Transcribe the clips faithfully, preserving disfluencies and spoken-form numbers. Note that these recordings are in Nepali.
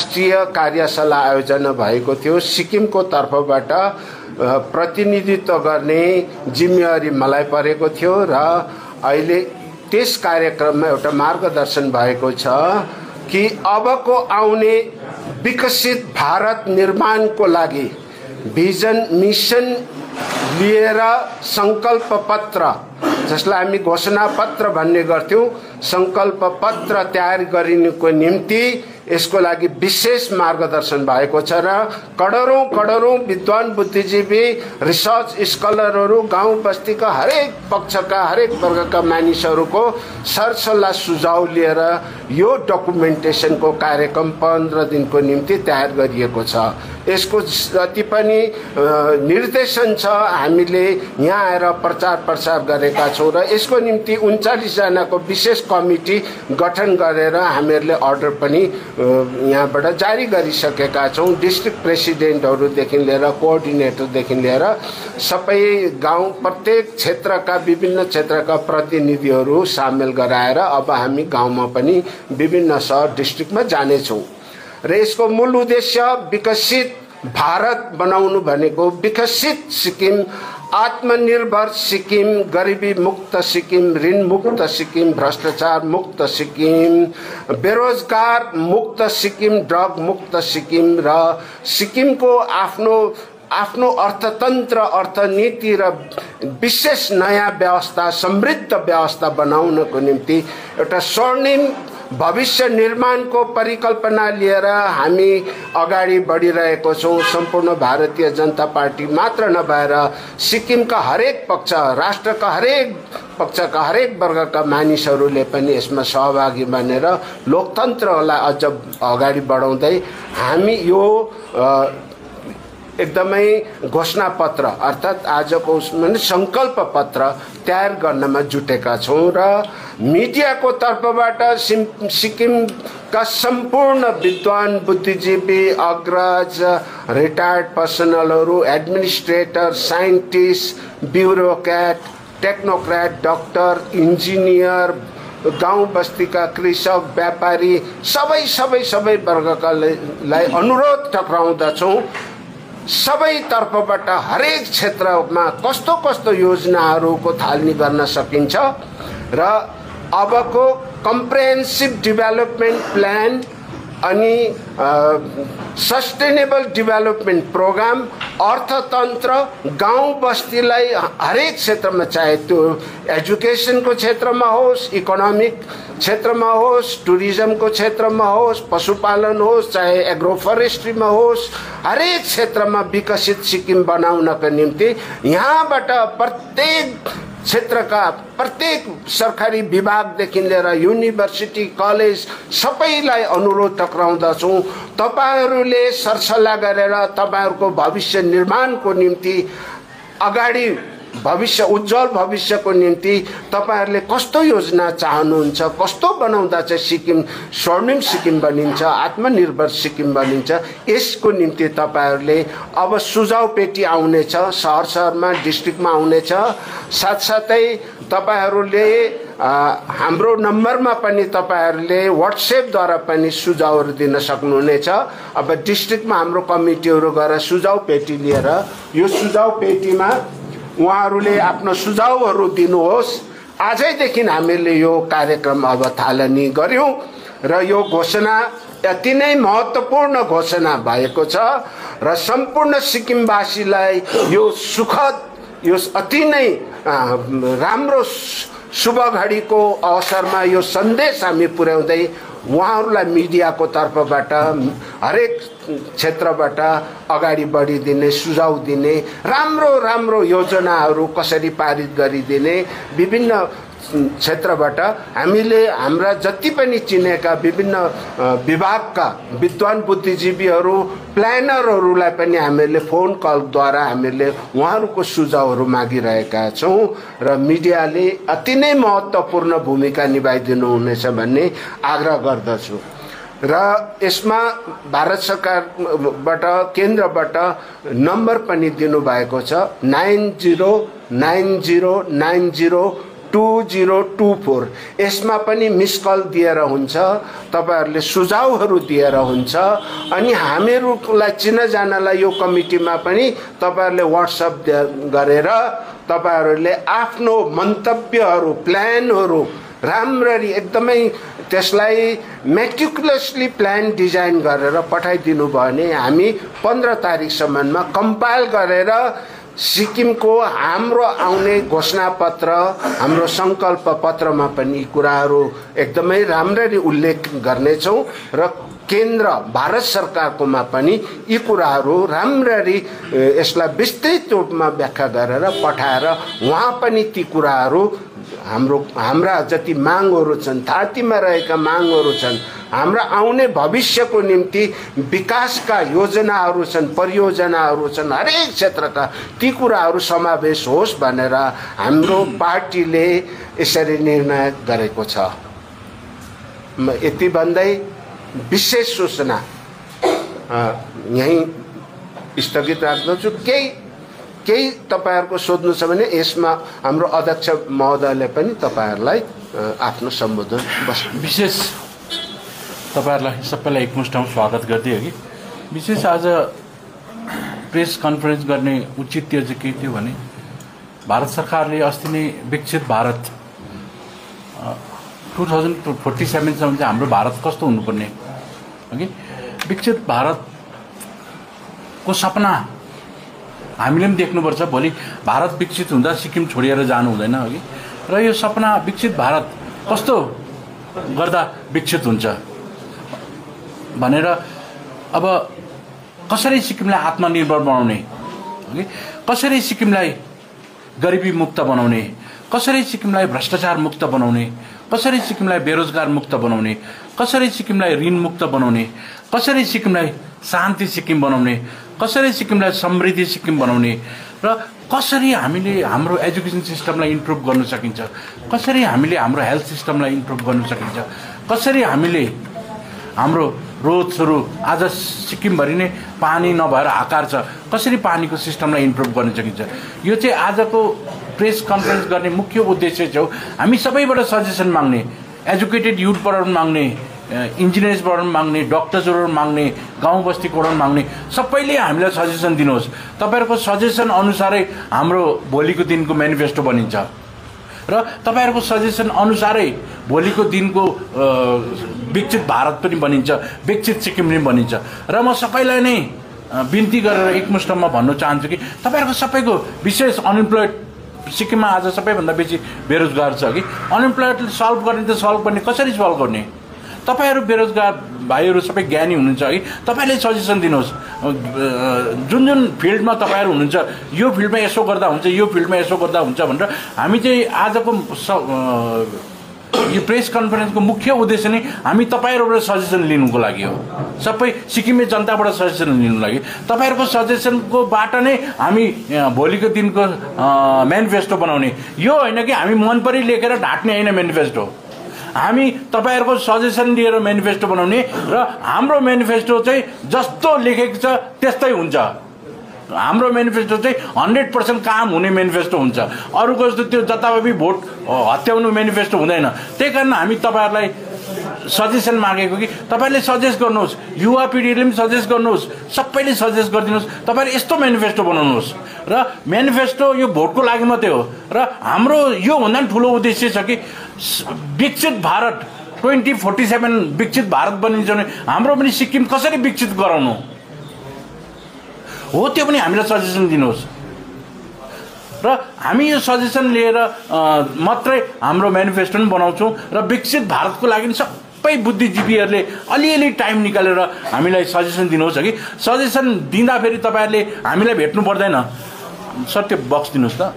राष्ट्रिय कार्यशाला आयोजना भएको थियो। सिक्किमको तर्फबाट प्रतिनिधित्व गर्ने जिम्मेवारी मलाई परेको थियो र अहिले त्यस कार्यक्रममा एउटा मार्गदर्शन भएको छ कि अबको आउने विकसित भारत निर्माणको लागि भिजन मिशन लिएर संकल्प पत्र, जसलाई हामी घोषणा पत्र भन्ने गर्थ्यौं, संकल्प पत्र तयार गरिनुको निम्ति यसको लागि विशेष मार्गदर्शन भएको छ र करोडौं करोडौं विद्वान बुद्धिजीवी रिसर्च स्कलरहरू गाउँ बस्तीका हरेक पक्षका हरेक वर्गका मानिसहरूको सरसल्लाह सुझाव लिएर यो डकुमेन्टेसनको कार्यक्रम पन्ध्र दिनको निम्ति तयार गरिएको छ। यसको जति पनि निर्देशन छ हामीले यहाँ आएर प्रचार प्रसार गरेका छौं र यसको निम्ति उन्चालीस जनाको विशेष कमिटी गठन गरेर हामीहरूले अर्डर पनि यहाँबाट जारी गरिसकेका छौं। डिस्ट्रिक्ट प्रेसिडेन्टहरूदेखि लिएर कोअर्डिनेटरदेखि लिएर सबै गाउँ प्रत्येक क्षेत्रका विभिन्न क्षेत्रका प्रतिनिधिहरू सामेल गराएर अब हामी गाउँमा पनि विभिन्न शहर डिस्ट्रिक्टमा जानेछौं र यसको मूल उद्देश्य विकसित भारत बनाउनु भनेको विकसित सिक्किम, आत्मनिर्भर सिक्किम, गरिबी मुक्त सिक्किम, ऋण मुक्त सिक्किम, भ्रष्टाचार मुक्त सिक्किम, बेरोजगार मुक्त सिक्किम, ड्रग मुक्त सिक्किम र सिक्किमको आफ्नो आफ्नो अर्थतन्त्र, अर्थनीति र विशेष नयाँ व्यवस्था, समृद्ध व्यवस्था बनाउनको निम्ति एउटा स्वर्णिम भविष्य निर्माणको परिकल्पना लिएर हामी अगाडि बढिरहेको छौं। सम्पूर्ण भारतीय जनता पार्टी मात्र नभएर सिक्किमका हरेक पक्ष, राष्ट्रका हरेक पक्षका हरेक वर्गका मानिसहरूले पनि यसमा सहभागी बनेर लोकतन्त्रलाई अझ अगाडि बढाउँदै हामी यो एकदमै घोषणा पत्र अर्थात आजको उसमा संकल्प पत्र तयार गर्नमा जुटेका छौं र मिडियाको तर्फबाट सिक्किमका सम्पूर्ण विद्वान बुद्धिजीवी, अग्रज, रिटायर्ड पर्सनलहरू, administrator, scientist, bureaucrat, technocrat, doctor, engineer, गाउँ बस्तीका कृषक, व्यापारी सबै सबै सबै वर्गकालाई अनुरोध टक्राउँदछौं सबै तर्फबाट हरेक क्षेत्रमा कस्तो कस्तो योजनाहरूको थालनी गर्न सकिन्छ र अबको कम्प्रिहेन्सिभ डेभलपमेन्ट प्लान अनि सस्टेनेबल डेभलपमेन्ट प्रोग्राम, अर्थतन्त्र, गाउँ बस्तीलाई हरेक क्षेत्रमा, चाहे त्यो एजुकेसनको क्षेत्रमा होस्, इकोनोमिक क्षेत्रमा होस्, टुरिज्मको क्षेत्रमा होस्, पशुपालन होस्, चाहे एग्रो फरेस्ट्रीमा होस्, हरेक क्षेत्रमा विकसित सिक्किम बनाउनका निम्ति यहाँबाट प्रत्येक क्षेत्रका प्रत्येक सरकारी विभागदेखि लिएर युनिभर्सिटी, कलेज सबैलाई अनुरोध टक्राउँदछौं तपाईहरूले सरसल्लाह गरेर तपाईहरूको भविष्य निर्माणको निम्ति अगाडि भविष्य उज्जवल भविष्यको निम्ति तपाईहरूले कस्तो योजना चाहनुहुन्छ, कस्तो बनाउँदा चाहिँ सिक्किम स्वर्णिम सिक्किम बनिन्छ, आत्मनिर्भर सिक्किम बनिन्छ, यसको निम्ति तपाईहरूले अब सुझाव पेटी आउनेछ, शहर शहरमा डिस्ट्रिक्टमा आउनेछ। साथसाथै तपाईहरूले हाम्रो नम्बरमा पनि तपाईहरूले व्हाट्सएपद्वारा पनि सुझावहरू दिन सक्नुहुनेछ। अब डिस्ट्रिक्टमा हाम्रो कमिटीहरू गएर सुझाव पेटी लिएर यो सुझाव पेटीमा उहाँहरूले आफ्नो सुझावहरू दिनुहोस्। आजैदेखि हामीले यो कार्यक्रम अब थालनी गर्यौं र यो घोषणा अति नै महत्त्वपूर्ण घोषणा भएको छ र सम्पूर्ण सिक्किमवासीलाई यो सुखद, यो अति नै राम्रो शुभ घडीको अवसरमा यो सन्देश हामी पुर्याउँदै उहाँहरूलाई मिडियाको तर्फबाट हरेक क्षेत्रबाट अगाडि बढिदिने, सुझाव दिने, राम्रो राम्रो योजनाहरू कसरी पारित गरिदिने, विभिन्न क्षेत्रबाट हामीले हाम्रा जति पनि चिनेका विभिन्न विभागका विद्वान बुद्धिजीवीहरू, प्लानरहरूलाई पनि हामीले फोन कलद्वारा हामीले उहाँहरूको सुझावहरू मागिरहेका छौं र मिडियाले अति नै महत्त्वपूर्ण भूमिका निभाइदिनु हुनेछ भन्ने आग्रह गर्दछु। र यसमा भारत सरकारबाट, केन्द्रबाट नम्बर पनि दिनुभएको छ nine zero nine zero nine zero two zero two four यसमा पनि मिस कल दिएर हुन्छ, तपाईहरुले सुझावहरू दिएर हुन्छ। अनि हामीहरूलाई चिनाजानालाई यो कमिटीमा पनि तपाईहरुले व्हाट्सएप गरेर तपाईहरुले आफ्नो मन्तव्यहरू प्लानहरू राम्ररी एकदमै त्यसलाई मेटिकुलसली प्लान डिजाइन गरेर पठाइदिनु भयो भने हामी पन्ध्र तारिखसम्ममा कम्पाइल गरेर सिक्किमको हाम्रो आउने घोषणापत्र हाम्रो संकल्प पत्रमा पनि यी कुराहरू एकदमै राम्ररी उल्लेख गर्नेछौँ र केन्द्र भारत सरकारकोमा पनि यी कुराहरू राम्ररी यसलाई विस्तृत रूपमा व्याख्या गरेर पठाएर उहाँ पनि ती कुराहरू हाम्रो हाम्रा जति मागहरू छन्, थातीमा रहेका मागहरू छन्, हाम्रा आउने भविष्यको निम्ति विकासका योजनाहरू छन्, परियोजनाहरू छन्, हरेक क्षेत्रका ती कुराहरू समावेश होस् भनेर हाम्रो पार्टीले यसरी निर्णय गरेको छ। म यति भन्दै विशेष सूचना यही स्थगित राख्दछु। केही केही तपाईहरुको सोध्नु छ भने यसमा हाम्रो अध्यक्ष महोदयले पनि तपाईहरुलाई आफ्नो सम्बोधन बस विशेष तपाईहरुलाई सबैलाई एकमुष्टमा स्वागत गर्दै हो कि विशेष आज प्रेस कन्फरेन्स गर्ने औचित्य चाहिँ के थियो भने भारत सरकारले अस्ति नै Viksit Bharat two thousand forty seven सम्म चाहिँ हाम्रो भारत कस्तो हुनुपर्ने हो कि विकसित भारतको सपना हामीले पनि देख्नुपर्छ। भोलि भारत विकसित हुँदा सिक्किम छोडेर जानु हुँदैन हो कि र यो सपना विकसित भारत कस्तो गर्दा विकसित हुन्छ भनेर अब कसरी सिक्किमलाई आत्मनिर्भर बनाउने हो कि कसरी सिक्किमलाई गरिबी मुक्त बनाउने, कसरी सिक्किमलाई भ्रष्टाचार मुक्त बनाउने, कसरी सिक्किमलाई बेरोजगार मुक्त बनाउने, कसरी सिक्किमलाई ऋण मुक्त बनाउने, कसरी सिक्किमलाई शान्ति सिक्किम बनाउने, कसरी सिक्किमलाई समृद्धि सिक्किम बनाउने र कसरी हामीले हाम्रो एजुकेसन सिस्टमलाई इम्प्रुभ गर्न सकिन्छ, कसरी हामीले हाम्रो हेल्थ सिस्टमलाई इम्प्रुभ गर्न सकिन्छ, कसरी हामीले हाम्रो रोडहरू आज सिक्किमभरि नै पानी नभएर हाकार छ, कसरी पानीको सिस्टमलाई इम्प्रुभ गर्न सकिन्छ। यो चाहिँ आजको प्रेस कन्फरेन्स गर्ने मुख्य उद्देश्य चाहिँ हो। हामी सबैबाट सजेसन माग्ने, एजुकेटेड युथबाट माग्ने, इन्जिनियर्सबाट माग्ने, डक्टर्सबाट माग्ने, गाउँ बस्तीबाट माग्ने, सबैले हामीलाई सजेसन दिनुहोस्। तपाईहरुको सजेसन अनुसारै हाम्रो भोलिको दिनको म्यानिफेस्टो बनिन्छ र तपाईहरुको सजेसन अनुसारै भोलिको दिनको विकसित भारत पनि बनिन्छ, विकसित सिक्किम पनि बनिन्छ। र म सबैलाई नै बिन्ती गरेर एकमुष्टमा भन्न चाहन्छु कि तपाईहरुको सबैको विशेष अनइम्प्लोइड सिक्किममा आज सबैभन्दा बेसी बेरोजगार छ कि अनइम्प्लोइड सल्भ गर्ने त सल्भ गर्ने कसरी सल्भ गर्ने? तपाईहरु बेरोजगार भाइहरु सबै ज्ञानी हुनुहुन्छ है, तपाईले सजेसन दिनुहोस्। जुन जुन फिल्डमा तपाईहरु हुनुहुन्छ यो फिल्डमा यसो गर्दा हुन्छ, यो फिल्डमा यसो गर्दा हुन्छ भनेर हामी चाहिँ आजको यो प्रेस कन्फरेन्सको मुख्य उद्देश्य नै हामी तपाईहरुबाट सजेसन लिनुको लागि हो। सबै सिक्किमे जनताबाट सजेसन लिनुको लागि तपाईहरुको सजेसनको बाट नै हामी भोलिको दिनको म्यानिफेस्टो बनाउने। यो हैन कि हामी मनपरी लेखेर ढाट्ने हैन म्यानिफेस्टो, हामी तपाईहरुको सजेसन लिएर म्यानिफेस्टो बनाउने र हाम्रो म्यानिफेस्टो चाहिँ जस्तो लेखेको छ त्यस्तै हुन्छ। हाम्रो म्यानिफेस्टो चाहिँ हन्ड्रेड पर्सेंट काम हुने म्यानिफेस्टो हुन्छ, अरूको जस्तो त्यो जताभावी भोट हत्याउनु म्यानिफेस्टो हुँदैन। त्यही कारण हामी तपाईहरुलाई सजेसन मागेको कि तपाईले सजेस्ट गर्नुहोस्, युवा पिढीले पनि सजेस्ट गर्नुहोस्, सबैले सजेस्ट गरिदिनुहोस्, तपाईले यस्तो म्यानिफेस्टो बनाउनुहोस्। र म्यानिफेस्टो यो भोटको लागि मात्रै हो र हाम्रो यो भन्दा पनि ठुलो उद्देश्य छ कि विकसित भारत ट्वेन्टी फोर्टी सेभेन विकसित भारत बनिन्छ भने हाम्रो पनि सिक्किम कसरी विकसित गराउनु हो त्यो पनि हामीलाई सजेसन दिनुहोस्। र हामी यो सजेसन लिएर मात्रै हाम्रो म्यानिफेस्टो पनि बनाउँछौँ र विकसित भारतको लागि सबै बुद्धिजीवीहरूले अलिअलि टाइम निकालेर हामीलाई सजेसन दिनुहोस् कि सजेसन दिँदाखेरि तपाईहरुले हामीलाई भेट्नु पर्दैन। सर त्यो बक्स दिनुहोस् त,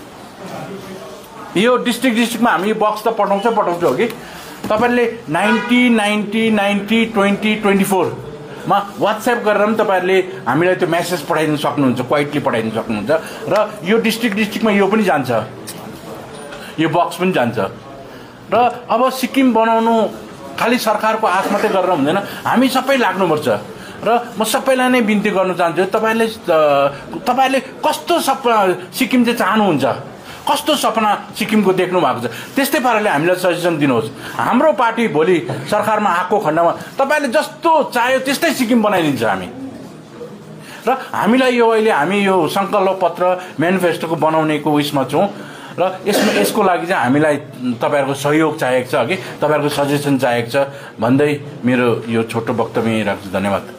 यो डिस्ट्रिक्ट डिस्ट्रिक्टमा हामी बक्स त पठाउँछ पठाउँछ हो कि तपाईहरुले ninety ninety ninety twenty twenty four मा व्हाट्सएप गरेर पनि तपाईहरुले हामीलाई त्यो मेसेज पठाइदिन सक्नुहुन्छ, क्वाइटली पठाइदिन सक्नुहुन्छ। र यो डिस्ट्रिक्ट डिस्ट्रिक्टमा यो पनि जान्छ, यो बक्स पनि जान्छ। र अब सिक्किम बनाउनु खाली सरकारको आश मात्रै गरेर हुँदैन, हामी सबै लाग्नुपर्छ। र म सबैलाई नै बिन्ती गर्न चाहन्छु, तपाईहरुले तपाईहरुले कस्तो सब सिक्किम चाहिँ चाहनुहुन्छ कस्तो सपना सिक्किमको देख्नु भएको छ त्यस्तै पाराले हामीलाई सजेसन दिनुहोस्। हाम्रो पार्टी भोलि सरकारमा आएको खण्डमा तपाईँले जस्तो चाह्यो त्यस्तै सिक्किम बनाइदिन्छ हामी। र हामीलाई यो अहिले हामी यो सङ्कल्प पत्र म्यानिफेस्टोको बनाउनेको उयसमा छौँ र यसमा यसको लागि चाहिँ हामीलाई तपाईँहरूको सहयोग चाहिएको छ कि तपाईँहरूको सजेसन चाहिएको छ भन्दै मेरो यो छोटो वक्तव्य यहीँ राख्छु। धन्यवाद।